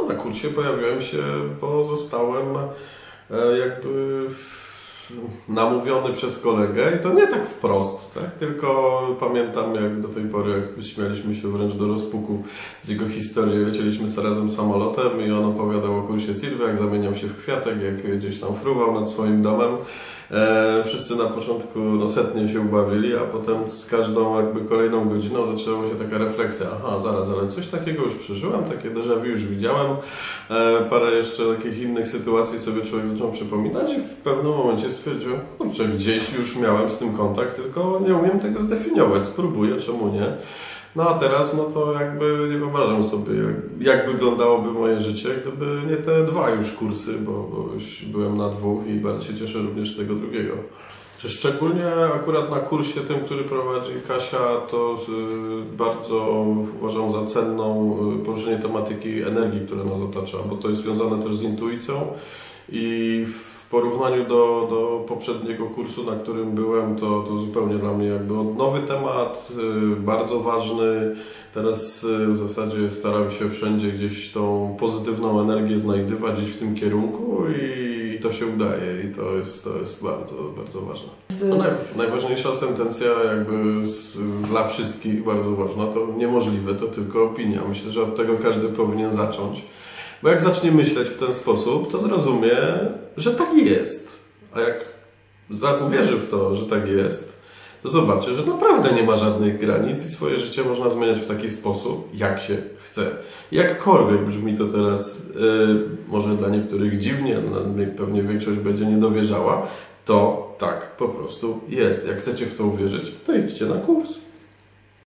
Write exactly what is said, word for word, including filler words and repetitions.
na kursie pojawiłem się, bo zostałem jakby namówiony przez kolegę i to nie tak wprost, tak? Tylko pamiętam, jak do tej pory, jak śmialiśmy się wręcz do rozpuku z jego historii. Lecieliśmy sobie razem samolotem i on opowiadał o kursie Silwy, jak zamieniał się w kwiatek, jak gdzieś tam fruwał nad swoim domem. E, wszyscy na początku no, setnie się ubawili, a potem z każdą jakby kolejną godziną zaczęła się taka refleksja. Aha, zaraz, ale coś takiego już przeżyłem, takie déjà vu już widziałem. E, parę jeszcze takich innych sytuacji sobie człowiek zaczął przypominać i w pewnym momencie stwierdziłem, kurczę, gdzieś już miałem z tym kontakt, tylko nie umiem tego zdefiniować. Spróbuję, czemu nie? No a teraz, no to jakby nie wyobrażam sobie, jak, jak wyglądałoby moje życie, gdyby nie te dwa już kursy, bo, bo już byłem na dwóch i bardzo się cieszę również z tego drugiego. Szczególnie akurat na kursie tym, który prowadzi Kasia, to bardzo uważam za cenną poruszenie tematyki energii, która nas otacza, bo to jest związane też z intuicją i w porównaniu do, do poprzedniego kursu, na którym byłem, to, to zupełnie dla mnie jakby nowy temat, bardzo ważny. Teraz w zasadzie staram się wszędzie gdzieś tą pozytywną energię znajdywać, gdzieś w tym kierunku i, i to się udaje i to jest, to jest bardzo, bardzo ważne. No, naj, najważniejsza sentencja jakby z, dla wszystkich bardzo ważna, to niemożliwe, to tylko opinia. Myślę, że od tego każdy powinien zacząć. Bo jak zacznie myśleć w ten sposób, to zrozumie, że tak jest. A jak uwierzy w to, że tak jest, to zobaczy, że naprawdę nie ma żadnych granic i swoje życie można zmieniać w taki sposób, jak się chce. Jakkolwiek brzmi to teraz, yy, może dla niektórych dziwnie, pewnie większość będzie niedowierzała, to tak po prostu jest. Jak chcecie w to uwierzyć, to idźcie na kurs.